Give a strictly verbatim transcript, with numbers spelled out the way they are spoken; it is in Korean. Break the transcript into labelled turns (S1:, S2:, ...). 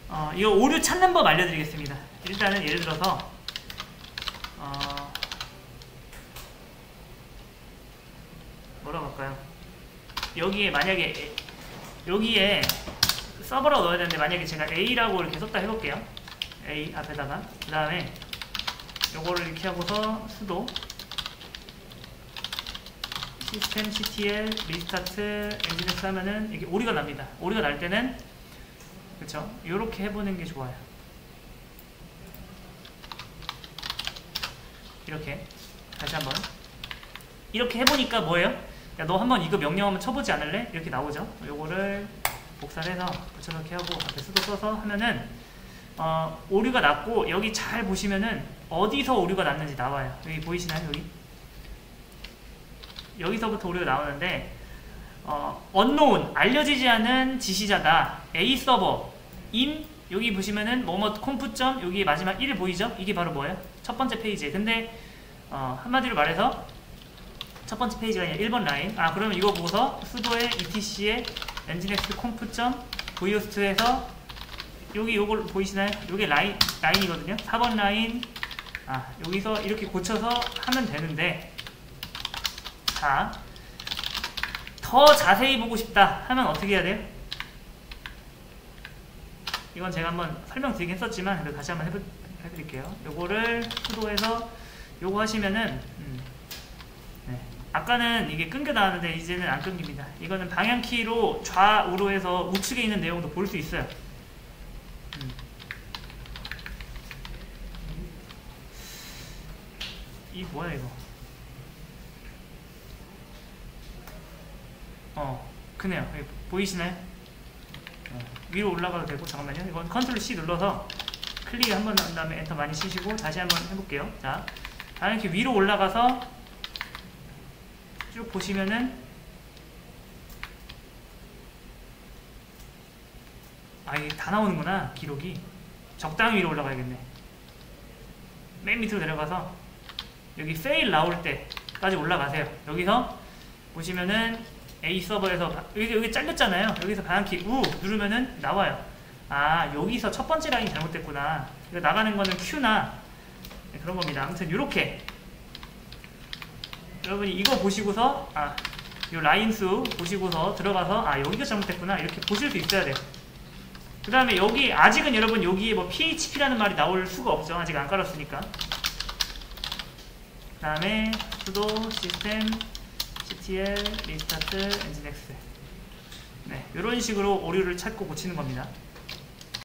S1: 어, 이거 오류 찾는 법 알려드리겠습니다. 일단은 예를 들어서 어, 뭐라고 할까요? 여기에 만약에 여기에 서버라고 넣어야 되는데 만약에 제가 A라고 이렇게 썼다 해볼게요. A 앞에다가 그 다음에 요거를 이렇게 하고서 수도 시스템 씨티엘 리스타트 엔진엑스 하면은 이게 오류가 납니다. 오류가 날 때는 그쵸? 요렇게 해보는 게 좋아요. 이렇게 다시 한번 이렇게 해보니까 뭐예요? 야, 너 한번 이거 명령 한번 쳐보지 않을래? 이렇게 나오죠? 요거를 복사를 해서 붙여넣기 하고 앞에 수도 써서 하면은 어, 오류가 났고 여기 잘 보시면은 어디서 오류가 났는지 나와요. 여기 보이시나요? 여기 여기서부터 오류가 나오는데 어, unknown 알려지지 않은 지시자가 A 서버 in 여기 보시면은 뭐뭐 콤프 점 여기 마지막 일 보이죠? 이게 바로 뭐예요? 첫 번째 페이지에 근데 어, 한마디로 말해서 첫 번째 페이지가 아니라 일 번 라인 아 그러면 이거 보고서 수도의 etc의 엔진엑스 콤프 점 vhost에서 여기 요걸 보이시나요? 요게 라인, 라인이거든요. 사 번 라인 아 여기서 이렇게 고쳐서 하면 되는데 자, 더 자세히 보고 싶다 하면 어떻게 해야 돼요? 이건 제가 한번 설명드리긴 했었지만 그래도 다시 한번 해보, 해드릴게요. 요거를 수도해서 요거 하시면은 음, 네. 아까는 이게 끊겨 나왔는데 이제는 안 끊깁니다. 이거는 방향키로 좌우로 해서 우측에 있는 내용도 볼 수 있어요. 음. 이 뭐야 이거? 어, 그네요. 보이시나요? 어, 위로 올라가도 되고 잠깐만요. 이건 컨트롤 C 눌러서 클릭 한번 한 다음에 엔터 많이 치시고 다시 한번 해볼게요. 자, 이렇게 위로 올라가서 쭉 보시면은 아 이게 다 나오는구나. 기록이 적당히 위로 올라가야겠네. 맨 밑으로 내려가서 여기 fail 나올 때까지 올라가세요. 여기서 보시면은 A 서버에서 여기, 여기 잘렸잖아요. 여기서 방향키 우 누르면은 나와요. 아 여기서 첫 번째 라인이 잘못됐구나. 이거 나가는 거는 Q나 네, 그런 겁니다. 아무튼 요렇게 여러분이 이거 보시고서 아 요 라인 수 보시고서 들어가서 아 여기가 잘못됐구나 이렇게 보실 수 있어야 돼요. 그 다음에 여기 아직은 여러분 여기에 뭐 피에이치피라는 말이 나올 수가 없죠. 아직 안 깔았으니까. 그 다음에 sudo system 씨티엘 리스타트 엔진엑스 네, 이런 식으로 오류를 찾고 고치는 겁니다.